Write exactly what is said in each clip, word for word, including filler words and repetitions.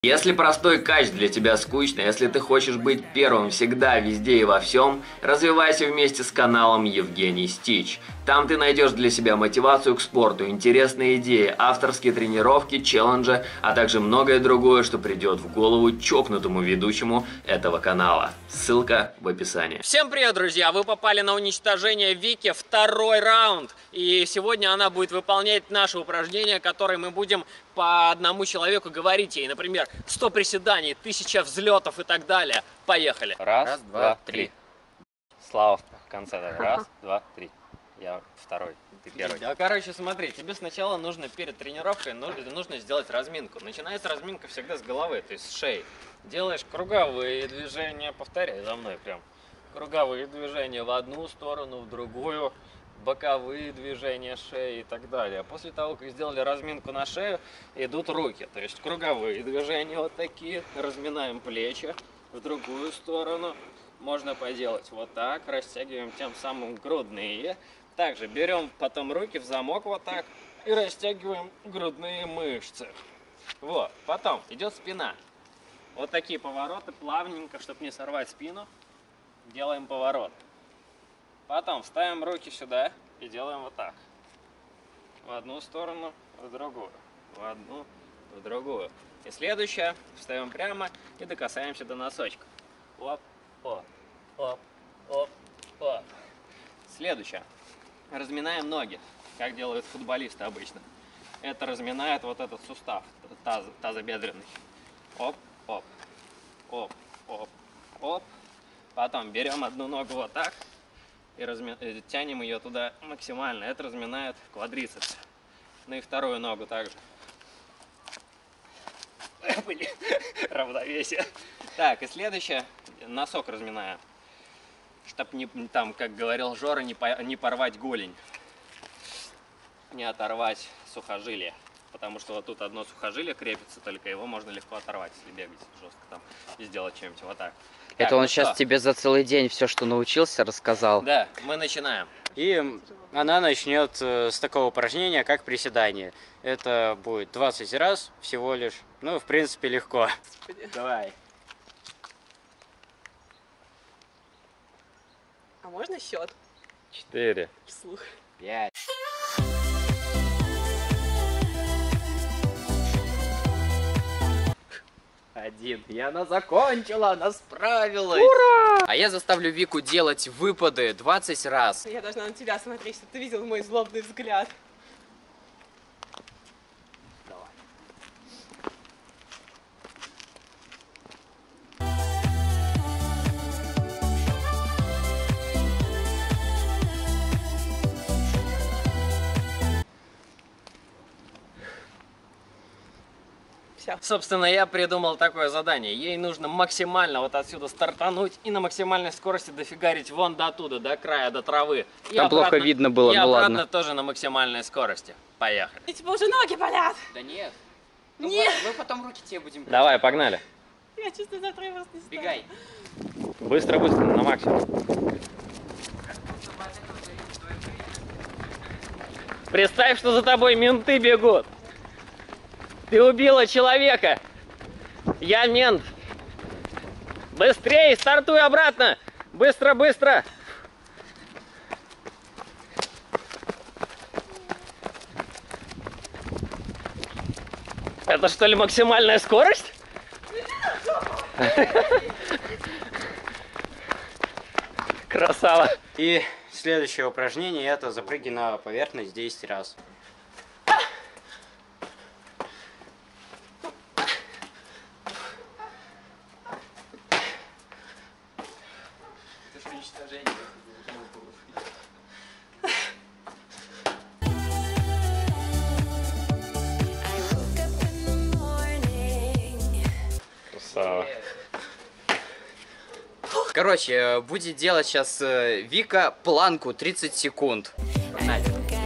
Если простой кач для тебя скучно, если ты хочешь быть первым всегда, везде и во всем, развивайся вместе с каналом Евгений Стич. Там ты найдешь для себя мотивацию к спорту, интересные идеи, авторские тренировки, челленджи, а также многое другое, что придет в голову чокнутому ведущему этого канала. Ссылка в описании. Всем привет, друзья! Вы попали на уничтожение Вики, второй раунд. И сегодня она будет выполнять наши упражнения, которые мы будем по одному человеку говорить ей. Например, сто приседаний, тысяча взлетов и так далее. Поехали! Раз, Раз два, два, три. три. Слава в конце. Так. Раз, два, три. Я второй, ты первый. Да, короче, смотри, тебе сначала нужно перед тренировкой нужно сделать разминку. Начинается разминка всегда с головы, то есть с шеи. Делаешь круговые движения, повторяй за мной прям. Круговые движения в одну сторону, в другую, боковые движения шеи и так далее. После того, как сделали разминку на шею, идут руки. То есть круговые движения вот такие, разминаем плечи в другую сторону. Можно поделать вот так, растягиваем тем самым грудные. Также берем потом руки в замок вот так и растягиваем грудные мышцы. Вот, потом идет спина. Вот такие повороты, плавненько, чтобы не сорвать спину, делаем поворот. Потом ставим руки сюда и делаем вот так. В одну сторону, в другую. В одну, в другую. И следующее, встаем прямо и докасаемся до носочка. Оп, оп, оп, оп, оп. Следующее. Разминаем ноги, как делают футболисты обычно. Это разминает вот этот сустав, таз, тазобедренный. Оп, оп, оп, оп, оп. Потом берем одну ногу вот так и разми... тянем ее туда максимально. Это разминает квадрицепс. Ну и вторую ногу также. Равновесие. Так, и следующее. Носок разминаем. Чтоб не, там, как говорил Жора, не, по, не порвать голень. Не оторвать сухожилие. Потому что вот тут одно сухожилие крепится, только его можно легко оторвать, если бегать жестко там и сделать чем-нибудь вот так. Это так, он ну сейчас что? тебе за целый день все, что научился, рассказал. Да, мы начинаем. И она начнет с такого упражнения, как приседание. Это будет двадцать раз всего лишь. Ну, в принципе, легко. Давай. А можно счет? Четыре. Вслух. Пять. Один. И она закончила, она справилась. Ура! А я заставлю Вику делать выпады двадцать раз. Я должна на тебя смотреть, чтобы ты видел мой злобный взгляд. Давай. Все. Собственно, я придумал такое задание. Ей нужно максимально вот отсюда стартануть и на максимальной скорости дофигарить вон до туда, до края, до травы. И Там плохо обратно, видно было, и ну обратно ладно. тоже на максимальной скорости. Поехали. И типа уже ноги болят. Да нет. Нет. Мы потом руки тебе будем... Давай, погнали. Я чувствую, завтра я просто не стану. Бегай. Быстро, быстро, на максимум. Представь, что за тобой менты бегут. Ты убила человека. Я мент. Быстрее, стартуй обратно. Быстро, быстро. Это что ли максимальная скорость? Красава. И следующее упражнение это запрыгни на поверхность десять раз. Красава. Короче, будет делать сейчас Вика планку тридцать секунд. Погнали.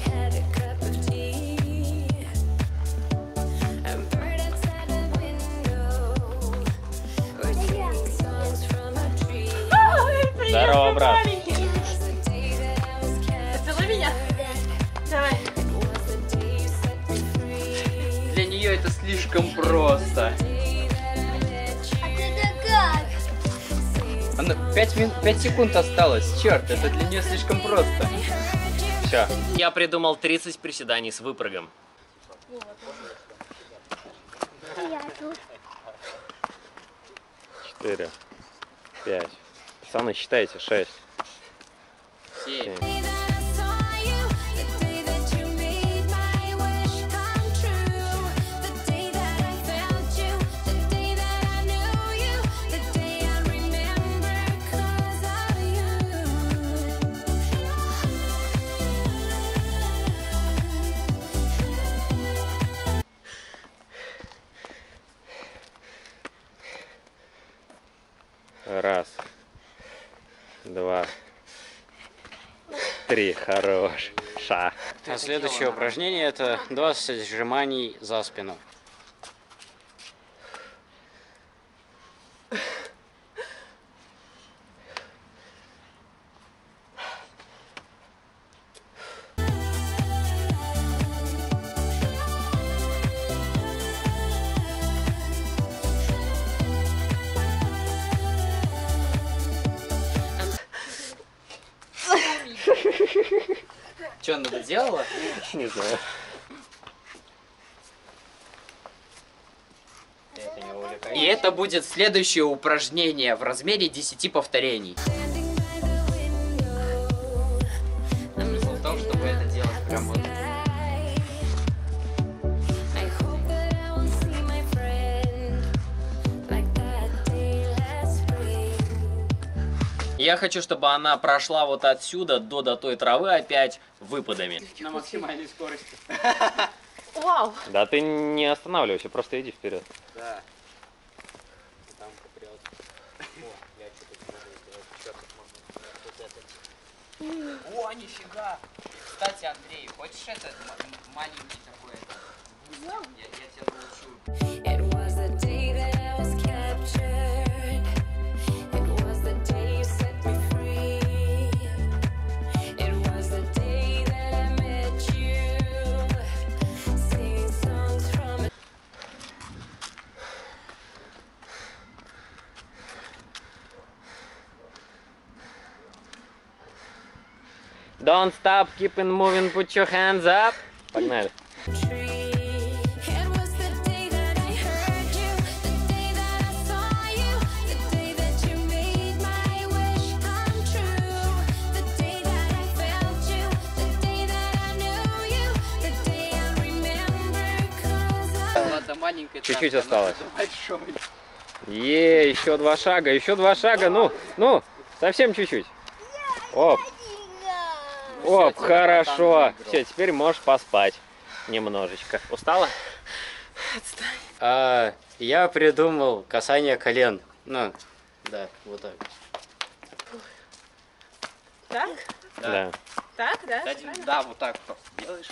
Здорово, брат. Поцелуй меня. Давай. Для нее это слишком просто. пять секунд осталось. Черт, это для нее слишком просто. Все. Я придумал тридцать приседаний с выпрыгом. Четыре. Пять. Пацаны, считайте. Шесть. Семь. Раз. Два. Три. Хорош. Ша. А следующее упражнение это двадцать сжиманий за спину. Что, она доделала? Не знаю. И это будет следующее упражнение в размере десяти повторений. Смысл в том, чтобы это делать прям вот. Я хочу, чтобы она прошла вот отсюда до, до той травы опять выпадами. На максимальной скорости. Вау. Да ты не останавливайся, просто иди вперед. Да. О, нифига! Кстати, Андрей, хочешь этот маленький такой? Я, я тебя научу. It was the day that I was captured. It was the day you set me free. It was the day that I met you. Singing songs from a Don't stop, keep on moving, put your hands up. Погнали. tree. It was the day that I heard you. The day that I saw you. The day that you made my wish come true. The day that I felt you. The day that I knew you. The day I remember 'cause I Ладно, маленькая Чуть-чуть травка, осталось. надо большой. Е, еще два шага, еще два шага. Ну, ну, совсем чуть-чуть. Оп. Оп, Всё, теперь хорошо. братан выиграл. Все, теперь можешь поспать немножечко. Устала? А, я придумал касание колен. Ну, да, вот так. Так? Да. Так, да? Кстати, да, вот так просто делаешь.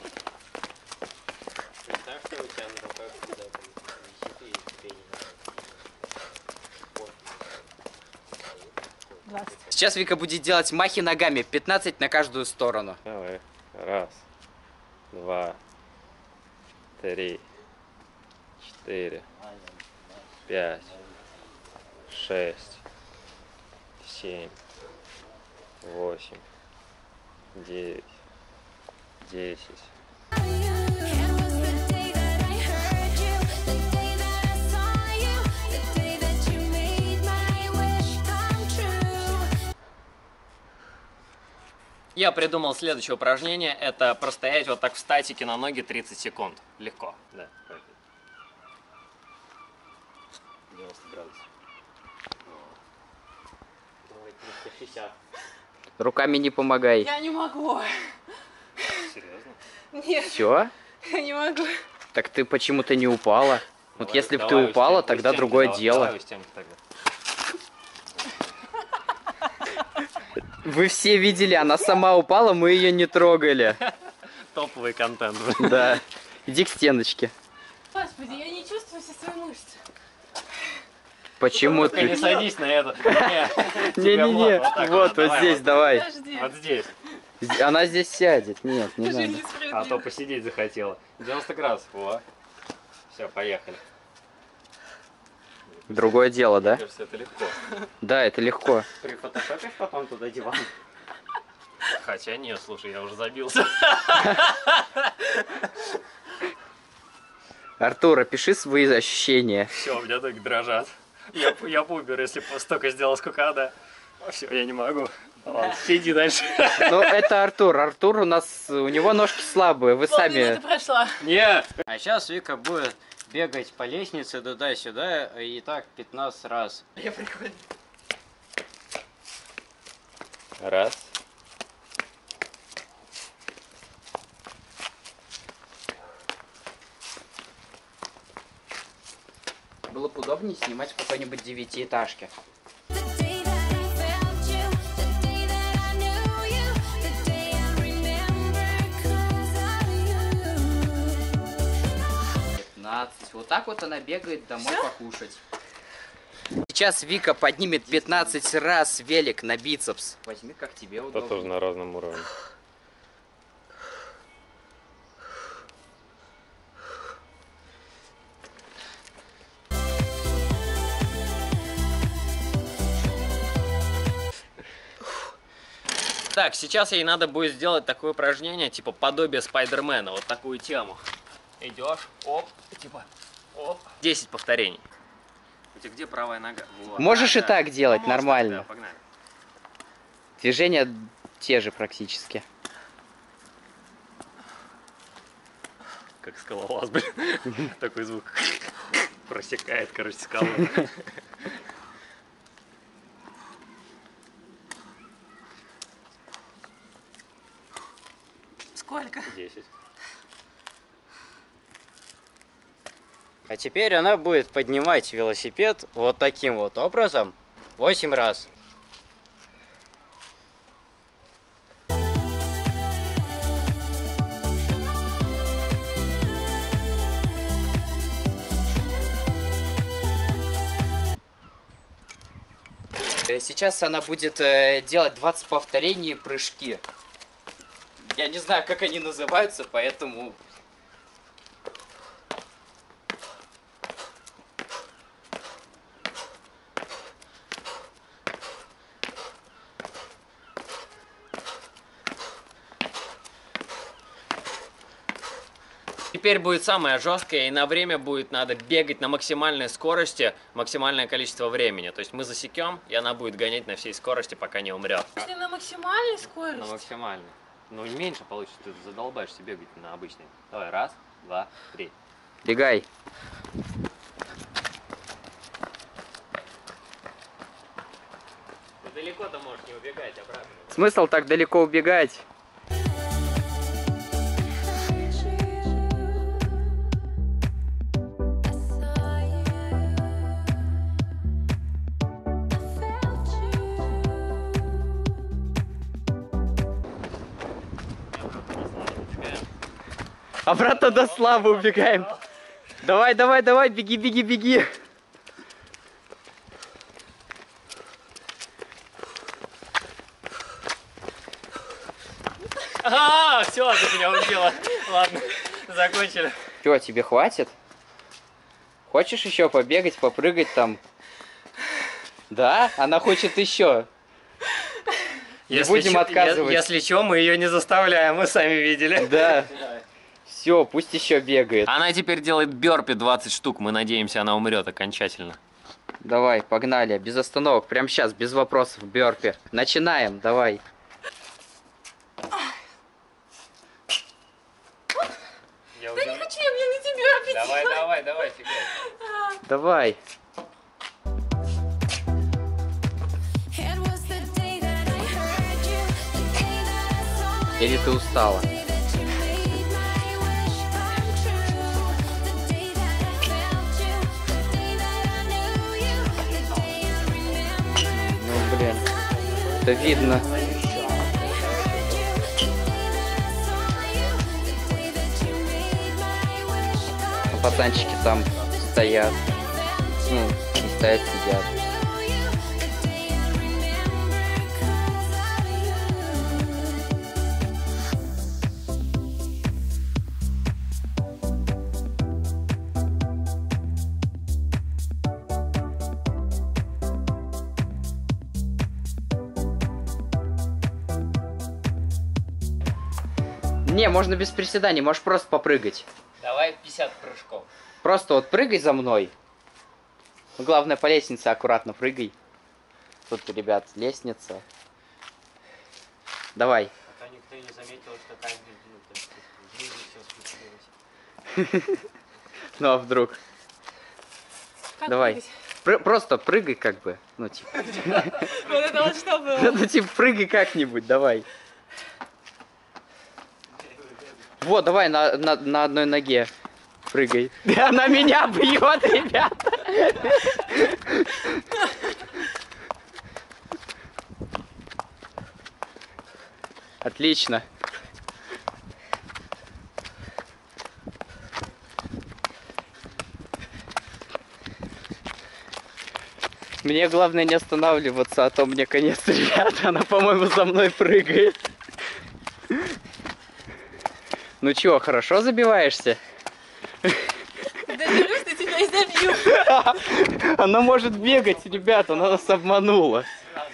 Сейчас Вика будет делать махи ногами, пятнадцать на каждую сторону. Давай. Раз, два, три, четыре, пять, шесть, семь, восемь, девять, десять. It was the day that I heard you. The day that I saw you. The day that you made my wish come true. Я придумал следующее упражнение. Это простоять вот так в статике на ноги тридцать секунд. Легко. Да. девяносто градусов. Давай триста шестьдесят. Руками не помогай. Я не могу. Серьезно? Нет, Все? я не могу. Так ты почему-то не упала. Вот Давай- если бы ты давай у упала, стенки, у тогда стенки, другое давай- дело. давай у стенки тогда. Вы все видели, она сама упала, мы ее не трогали. Топовый контент. Да. Иди к стеночке. Господи, я не чувствую все свои мышцы. Почему Только не ты? садись на это. Не-не-не. так Вот, вот давай, здесь, давай. Подожди. Вот здесь. Она здесь сядет. Нет, не Это же надо. несправедливо. А то посидеть захотела. девяносто градусов. Во. Все, поехали. другое дело, да? Мне кажется, это легко. Да, это легко. Прифотошопишь потом туда диван. Хотя нет, слушай, я уже забился. Артур, опиши свои ощущения. Все, у меня ноги дрожат. Я, я бумер, если бы столько сделал, сколько она. Все, я не могу. Ладно, сиди дальше. Ну, это Артур. Артур у нас, у него ножки слабые, вы Полминуты сами... прошла. Нет! А сейчас Вика будет бегать по лестнице туда-сюда и так пятнадцать раз. Я прикольно. Раз. Было бы удобнее снимать в какой-нибудь девятиэтажке. The day that I felt you, the day that I knew you, the day I remember 'cause of you. пятнадцать. Вот так вот она бегает домой покушать. Сейчас Вика поднимет пятнадцать раз велик на бицепс. Возьми, как тебе Это удобно. тоже на разном уровне. Так, сейчас ей надо будет сделать такое упражнение, типа подобие Спайдермена, вот такую тему. Идешь, оп, типа, оп. десять повторений. У тебя где правая нога? Вот. Можешь А, и да. так делать, Ну, можешь нормально. так, да, погнали. Движения те же практически. Как скалолаз, блин. Такой звук. Просекает, короче, скалу. Сколько? десять. А теперь она будет поднимать велосипед вот таким вот образом восемь раз. Э, Сейчас она будет э, делать двадцать повторений прыжки. Я не знаю, как они называются, поэтому... Теперь будет самое жесткое, и на время будет надо бегать на максимальной скорости, максимальное количество времени. То есть мы засекем, и она будет гонять на всей скорости, пока не умрет. Если на максимальной На скорости. максимальной. Ну, меньше получится, ты задолбаешься бегать на обычной. Давай, раз, два, три. Бегай. Ты далеко-то можешь не убегать обратно. Смысл так далеко убегать? Обратно до Славы убегаем. Давай, давай, давай, беги, беги, беги. А, все, ты меня убила. Ладно, закончили. Чё, тебе хватит? Хочешь еще побегать, попрыгать там? Да? Она хочет еще. Не будем чё- отказывать. е- Если что, мы ее не заставляем, мы сами видели. Да. Все, пусть еще бегает. Она теперь делает бёрпи двадцать штук, мы надеемся, она умрет окончательно. Давай, погнали, без остановок, прямо сейчас, без вопросов, бёрпи. Начинаем, давай. Я Да не хочу я, мне на тебя опять. Давай, давай, давай, фигай. Давай. It was the day that I heard you, the day that I saw you, Или ты устала? the day that you made my wish come true, the day that I felt you, the day that I knew you, the day I remember Ну, блин, это видно. А пацанчики там стоят. Ну, не стоят, сидят. Не, можно без приседаний, можешь просто попрыгать. Давай пятьдесят прыжков. Просто вот прыгай за мной. Ну, главное, по лестнице аккуратно прыгай. Тут, ребят, лестница. Давай. А то никто не заметил, что камень, ну, все случилось. Ну а вдруг? Как Давай. прыгать? Пры- просто прыгай как бы. Ну, типа. Вот это вот что было? Ну, типа, прыгай как-нибудь, давай. Вот, давай на, на, на одной ноге прыгай. Она меня бьет, ребята. Отлично. Мне главное не останавливаться, а то мне конец, ребята. Она, по-моему, за мной прыгает. Ну чё, хорошо забиваешься? Доберусь до тебя и забью. Она может бегать, ребята, она нас обманула.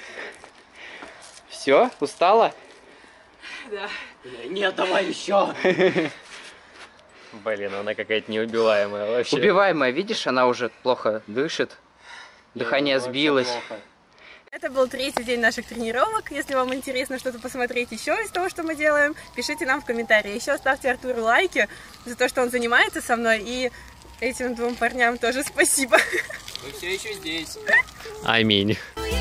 Все, устала? Да. Нет, давай еще. Блин, она какая-то неубиваемая вообще. Убиваемая, видишь, она уже плохо дышит. Дыхание сбилось. Это был третий день наших тренировок. Если вам интересно что-то посмотреть еще из того, что мы делаем, пишите нам в комментарии. Еще ставьте Артуру лайки за то, что он занимается со мной. И этим двум парням тоже спасибо. Мы все еще здесь. Аминь. You